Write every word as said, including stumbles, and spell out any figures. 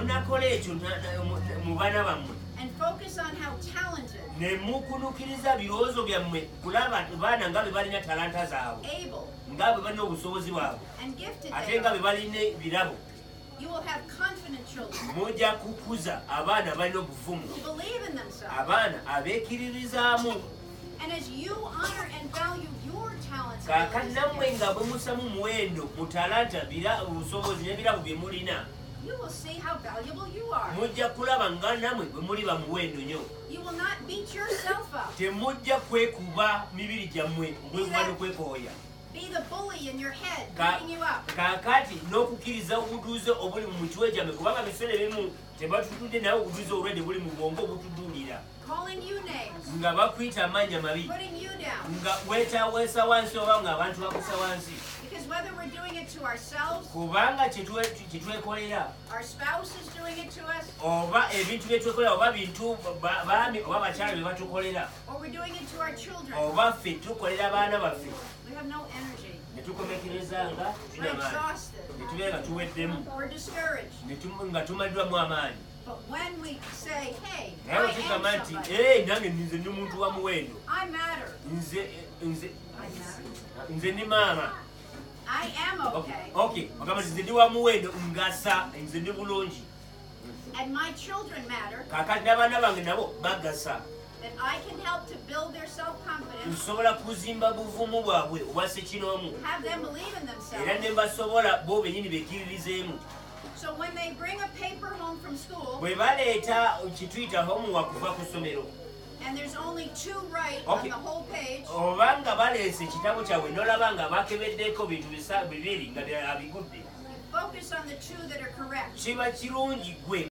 munakola ekyo mu baana bammwe and focus on how talented, ne mukunukiriza birowoozo byammwe kulaba baana nga bwe balina talanta zaabwe able, nga bwe balina obusobozi bwabwe and gifted ate they nga are. bwe balina ebirabo. You will have confident children Mujja kukuza abaana balina obuvumu, who believe in themselves. abaana abeekiririzaamu. And as you honor and value your talents, Kaakati abilities, nammwe and nga gifts, bwe musamu muwendo mu talanta bira obusobozi n'ebirabo bye mulina, you will see how valuable you are. mujja kulaba nga nammwe bwe muli ba muwendo nnyo. You will not beat yourself up. Temujja kwekuba mibiri gyammwe mwekuba n'okwekooya. Be the bully in your head, Ka- beating you up. kaakati n'okukkiriza obuduuze obuli mu mitwe gyammwe kubanga biseera ebimu tebatutudde naye obuduuze obulwadde buli mu bwongo obutuduulira Calling you names, nga bakuyita amannya mabi putting you down. nga weetaweesa wansi oba nga abantu bakusa wansi Because whether we're doing it to ourselves, kubanga kye twekolera our spouse is doing it to us, oba ebintu bye twekolera oba bintu ba- baami oba bakyala bye batukolera or we're doing it to our children, oba ffe tukolera baana baffe we have no energy. ne tukomekereza nga We're tulina maanyi exhausted. ne tubeera nga tuweddemu We're discouraged. ne tu- nga tumaddwamu amaanyi. But when we say, hey, I naye okigamba am nti somebody, "Ee, nange nze ndi muntu wa muwendo, I matter, nze nze I matter, nze ndi maama." I am okay, Okay, ogamba nti nze ndi wa muwendo ngasa, nze ndi bulungi. and my children matter, Kaakati n'abaana bange nabo bagasa. that I can help to build their self-confidence, Nsobola kuzimba buvumu bwabwe obwa ssekinoomu have them believe in era themselves. ne mbasobola bo bennyini bekkiririzeemu. So when they bring a paper home from school, Bwe baleeta kituyita homework kuva ku ssomero and there's only two right Okay. on the whole page, oba nga baleese ekitabo kyabwe n'olaba nga bakebeddeko bintu bisa- bibiri nga bya- abigudde, focus on the two that are correct. kiba kirungi gwe